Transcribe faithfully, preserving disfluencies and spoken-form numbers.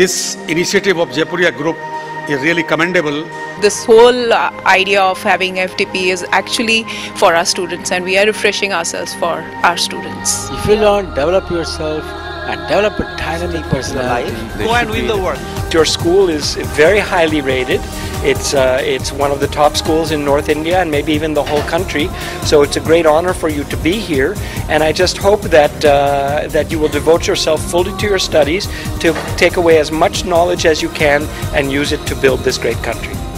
This initiative of Jaipuria Group is really commendable. This whole uh, idea of having F D P is actually for our students, and we are refreshing ourselves for our students. If you learn, develop yourself and develop a dynamic personality, go and win the world. Your school is very highly rated. It's uh, it's one of the top schools in North India and maybe even the whole country. So it's a great honor for you to be here. And I just hope that uh, that you will devote yourself fully to your studies, to take away as much knowledge as you can and use it to build this great country.